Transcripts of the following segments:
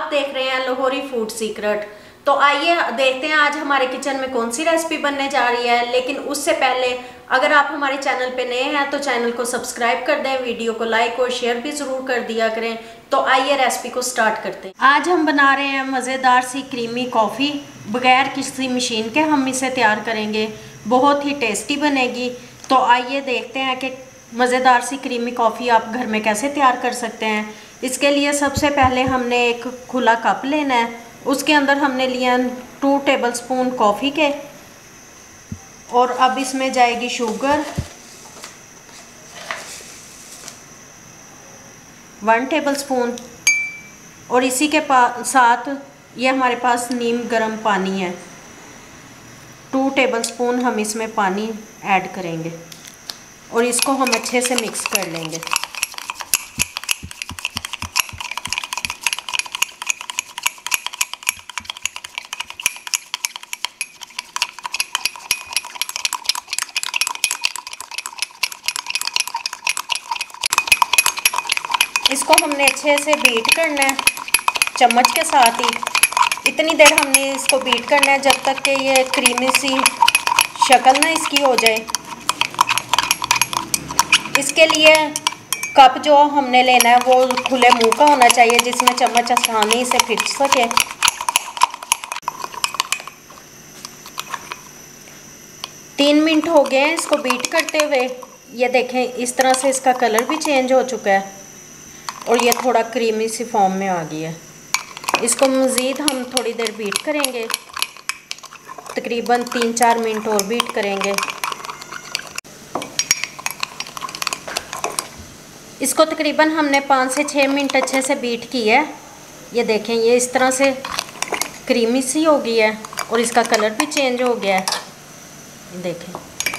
आप देख रहे हैं लाहौरी फूड सीक्रेट। तो आइए देखते हैं आज हमारे किचन में कौन सी रेसिपी बनने जा रही है। लेकिन उससे पहले अगर आप हमारे चैनल पे नए हैं तो चैनल को सब्सक्राइब कर दें, वीडियो को लाइक और शेयर भी ज़रूर कर दिया करें। तो आइए रेसिपी को स्टार्ट करते हैं। आज हम बना रहे हैं मज़ेदार सी क्रीमी कॉफ़ी। बगैर किसी मशीन के हम इसे तैयार करेंगे, बहुत ही टेस्टी बनेगी। तो आइए देखते हैं कि मज़ेदार सी क्रीमी कॉफ़ी आप घर में कैसे तैयार कर सकते हैं। इसके लिए सबसे पहले हमने एक खुला कप लेना है, उसके अंदर हमने लिया 2 टेबलस्पून कॉफ़ी के, और अब इसमें जाएगी शुगर 1 टेबलस्पून, और इसी के साथ ये हमारे पास नीम गर्म पानी है 2 टेबलस्पून हम इसमें पानी ऐड करेंगे और इसको हम अच्छे से मिक्स कर लेंगे। इसको हमने अच्छे से बीट करना है चम्मच के साथ ही। इतनी देर हमने इसको बीट करना है जब तक कि ये क्रीमी सी शक्ल ना इसकी हो जाए। इसके लिए कप जो हमने लेना है वो खुले मुंह का होना चाहिए, जिसमें चम्मच आसानी से फिट सके। तीन मिनट हो गए हैं इसको बीट करते हुए। ये देखें इस तरह से इसका कलर भी चेंज हो चुका है और ये थोड़ा क्रीमी सी फॉर्म में आ गई है। इसको मज़ीद हम थोड़ी देर बीट करेंगे, तकरीबन 3-4 मिनट और बीट करेंगे। इसको तकरीबन हमने 5 से 6 मिनट अच्छे से बीट की है। ये देखें ये इस तरह से क्रीमी सी हो गई है और इसका कलर भी चेंज हो गया है। देखें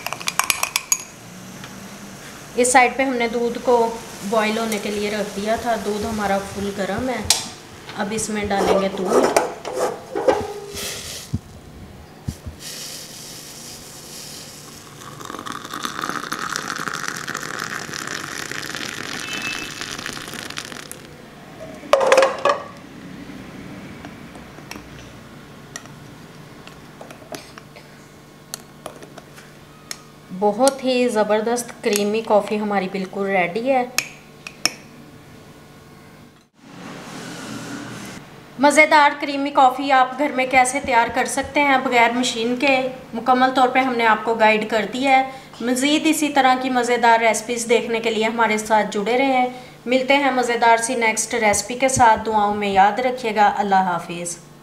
इस साइड पे हमने दूध को बॉईल होने के लिए रख दिया था। दूध हमारा फुल गर्म है। अब इसमें डालेंगे दूध। बहुत ही ज़बरदस्त क्रीमी कॉफ़ी हमारी बिल्कुल रेडी है। मज़ेदार क्रीमी कॉफ़ी आप घर में कैसे तैयार कर सकते हैं बगैर मशीन के, मुकम्मल तौर पे हमने आपको गाइड कर दिया है। मज़ीद इसी तरह की मज़ेदार रेसिपीज़ देखने के लिए हमारे साथ जुड़े रहें। मिलते हैं मज़ेदार सी नेक्स्ट रेसिपी के साथ। दुआओं में याद रखिएगा। अल्लाह हाफिज़।